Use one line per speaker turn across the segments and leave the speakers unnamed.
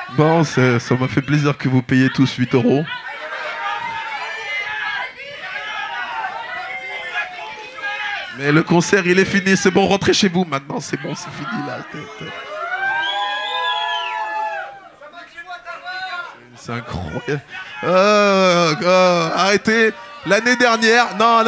Bon, ça m'a fait plaisir que vous payiez tous 8 €. Mais le concert, il est fini. C'est bon, rentrez chez vous maintenant. C'est bon, c'est fini là. C'est incroyable. Arrêtez. L'année dernière... Non.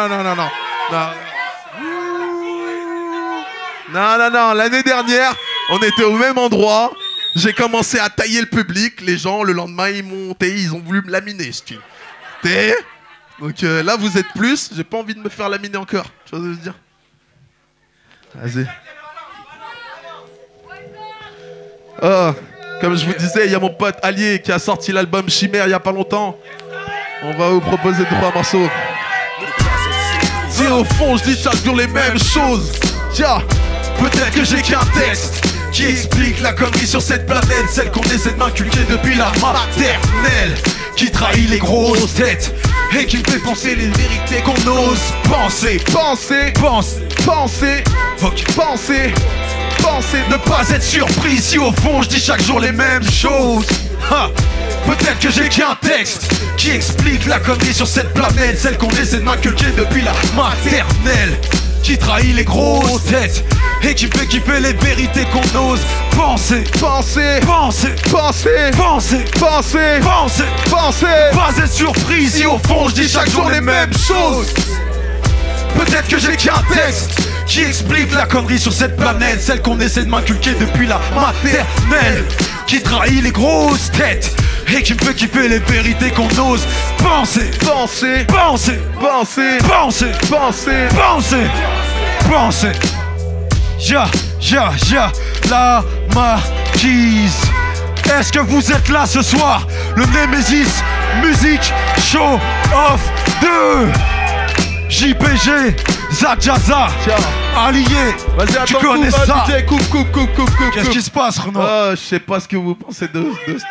Non. L'année dernière, on était au même endroit. J'ai commencé à tailler le public. Les gens, le lendemain, ils montaient. Ils ont voulu me laminer, ce style. Donc là, vous êtes plus. J'ai pas envie de me faire laminer encore. Tu vois ce que je veux dire? Vas-y. Comme je vous disais, il y a mon pote Allier qui a sorti l'album Chimère il y a pas longtemps. On va vous proposer 3 morceaux. Si au fond je dis chaque jour les mêmes choses, tiens, peut-être que j'ai qu'un texte qui explique la connerie sur cette planète, celle qu'on essaie de m'inculquer depuis la maternelle, qui trahit les grosses têtes et qui me fait penser les vérités qu'on ose penser. Penser, ne pas être surpris si au fond je dis chaque jour les mêmes choses. Peut-être que j'ai qu'un texte qui explique la connerie sur cette planète, celle qu'on essaie de m'inculquer depuis la maternelle, qui trahit les grosses têtes et qui fait kiffer les vérités qu'on ose penser. Pas être surpris si au fond je dis chaque jour les mêmes choses. Peut-être que j'ai qu'un texte qui explique la connerie sur cette planète, celle qu'on essaie de m'inculquer depuis la maternelle, qui trahit les grosses têtes et qui me fait kiffer les vérités qu'on ose penser. La marquise. Est-ce que vous êtes là ce soir? Le Nemesis Music Show of 2. JPG, Zach Jazza, Allier, tu connais ça?
Coupe.
Qu'est-ce qui se passe, Renaud?
Je sais pas ce que vous pensez de